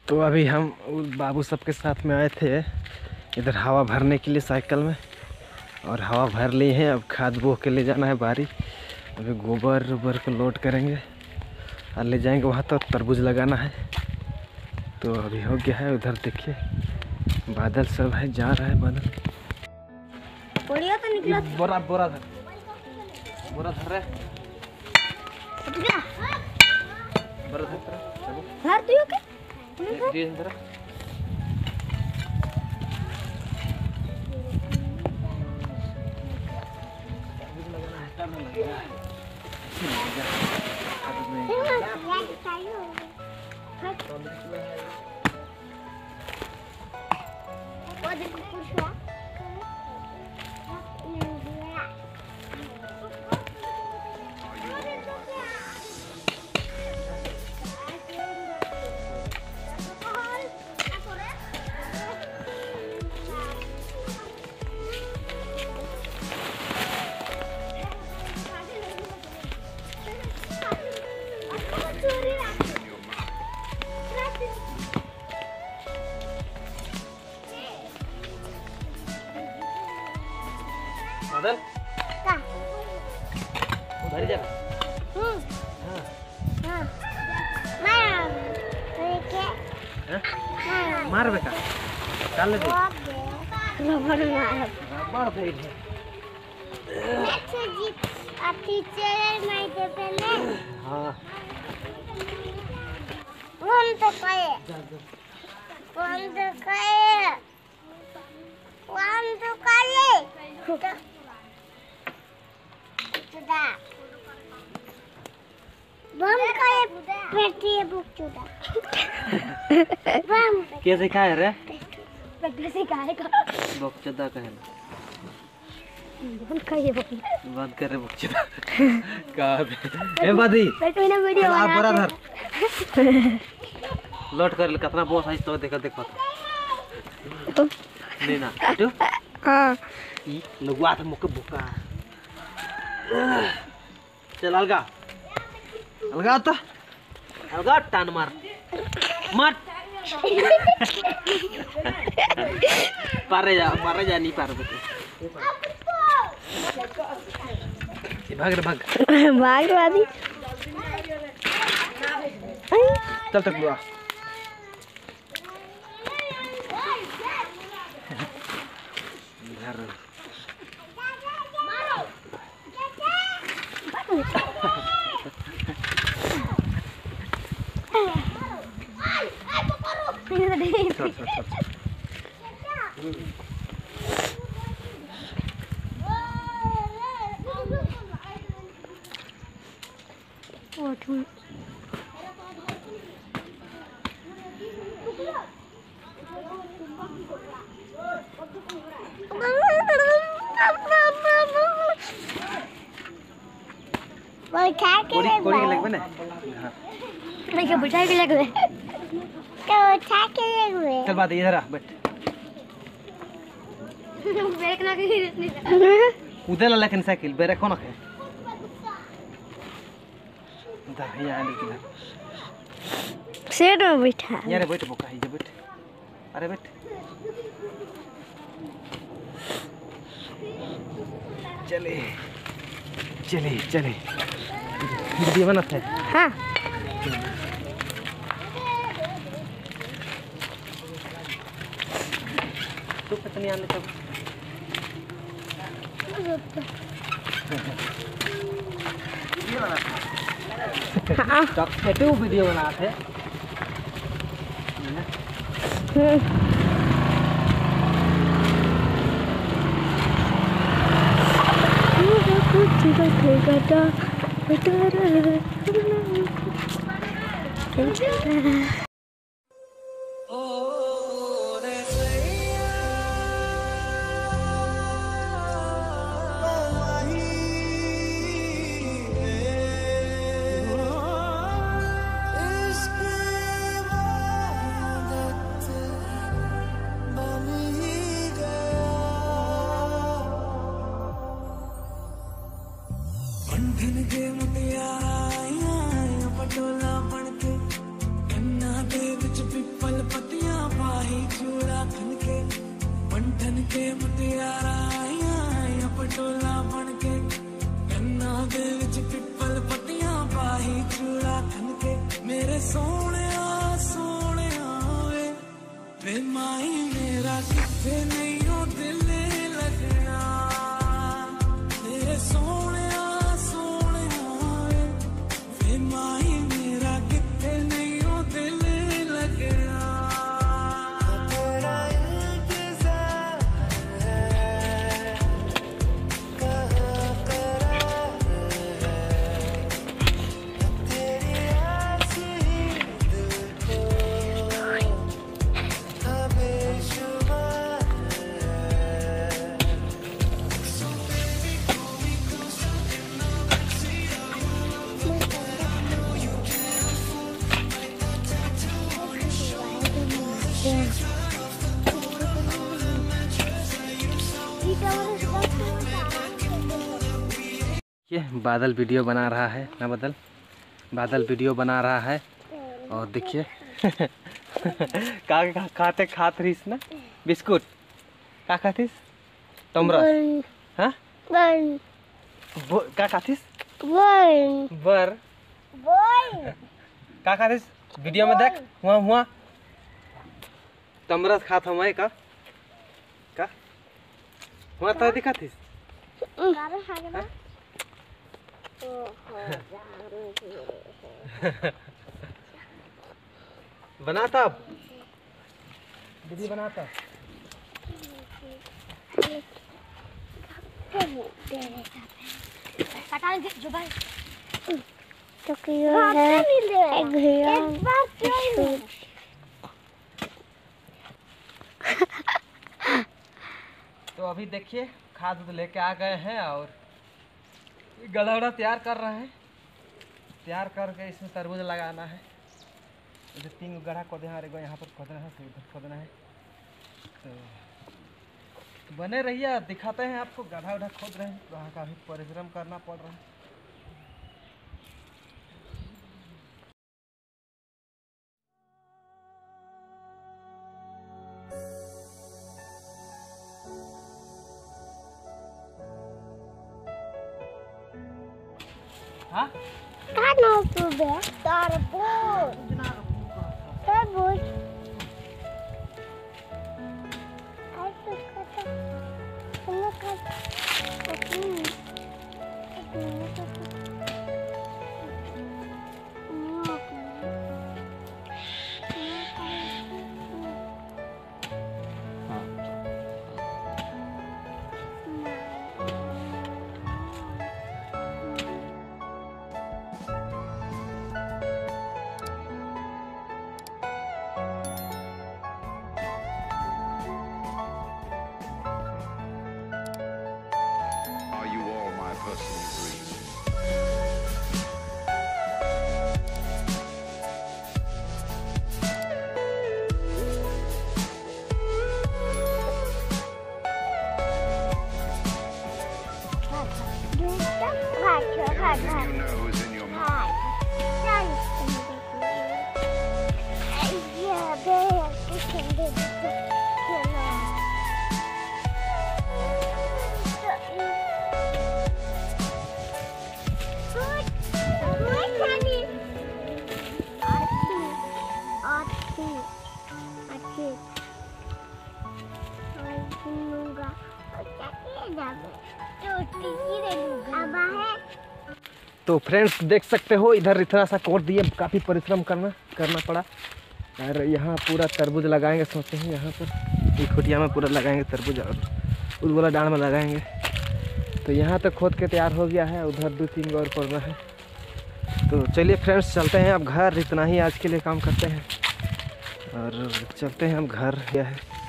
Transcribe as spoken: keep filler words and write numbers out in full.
तो अभी हम बाबू सबके साथ में आए थे इधर हवा भरने के लिए साइकिल में, और हवा भर ली है। अब खाद बो के ले जाना है बारी। अभी गोबर वोबर को लोड करेंगे और ले जाएंगे वहाँ, तो तरबूज लगाना है। तो अभी हो गया है। उधर देखिए बादल सब है, जा रहा है बादल। बढ़िया तो निकला। बोरा बोरा धर, बोरा धर रहे, बोरा धर धर तू के धीरे धर। बादल उधर जा। हम्म हाँ हां मार के मार बेटा, डाल दे रबर मार मार दे। अच्छा जी अति चेहरे में दे पहले। हाँ कौन तो कहे कौन तो कहे कौन तो कहे चुदा बम कहे पेटी बुक चुदा बम कैसे खाए रे? पेटी से खाएगा बुक चुदा कहे बम कहे बम बंद कर रे बुक चुदा का बे ए बादी पेटी ने वीडियो आ बना बोरा धर लोड कर ले। कितना बॉस है तो देखा देख पता नहीं ना तू। हां ई लगवा था मुके बुका। चल अलगा अलगा तो अलगा टान मार मत पारे जा पारे जा नहीं पार बेटे भाग रे भाग भाग वादी चल तक बुआ घर चल चल चल वो खा के कोड़ी कोड़ी के लगबे ना। मैं क्या बिठा के लगवे तो उठा के लगवे। चल बात इधर आ बैठ। ब्रेक ना के कूदे ला लेकिन साइकिल ब्रेक कोन है इधर यहाँ लेकिन सेट में बैठा यार बैठ बोका ही बैठ। अरे बैठ चले चले चले वीडियो बनाते हैं। हां तू कितनी आने तब हां तो कैसे वीडियो बनाते हैं। बंधन के मुटिया पटोला बन के कन्ना दे विच पिपल ठन के मुटियारा आइया आइया पटोला बन के कन्ना दे विच पिपल पत्तियां पाही चूड़ा ठन के मेरे सोने सोने वे वे माई मेरा किथे नहीं हो दिल लगना तेरे सोने सोने वे वे माई मेरा किथे नहीं हो दिल लगना ये बादल वीडियो बना रहा है ना, बादल बादल वीडियो बना रहा है। और देखिए का का खाते खात रहीस ना बिस्कुट का खातीस टमरस हाँ बन बो- का खातीस बन बर बन का खातीस वीडियो में देख हुआ हुआ टमरस खात हम का का हुआ तो दिखातीस गारो खाना बनाता अब दीदी बनाता कटाल जो भाई तो क्यों है एक घिया एक बार क्यों तो अभी देखिए खाद तो लेके आ गए हैं और गड़ा उड़ा तैयार कर रहे हैं। तैयार करके इसमें तरबूज लगाना है। इधर तीन गड्ढा खोदे हैं और एगो यहाँ पर खोदना है, फिर उधर खोदना है। तो बने रहिए, दिखाते हैं आपको। गड्ढा उढ़ा खोद रहे हैं, वहाँ काफ़ी परिश्रम करना पड़ रहा है। हाँ खाना तो बे तरबूज तरबूज ऐसे खाता तुम खाता अपनी Are you all my personal dreams? Everything you know is in your mind. तो फ्रेंड्स देख सकते हो, इधर इतना सा कोट दिए, काफ़ी परिश्रम करना करना पड़ा। और यहाँ पूरा तरबूज लगाएंगे, सोचते हैं यहाँ पर एक खुटिया में पूरा लगाएंगे तरबूज और उस वाला डांड में लगाएंगे। तो यहाँ तक खोद के तैयार हो गया है, उधर दो तीन और पड़ना है। तो चलिए फ्रेंड्स चलते हैं अब घर। इतना ही आज के लिए काम करते हैं और चलते हैं अब घर। यह है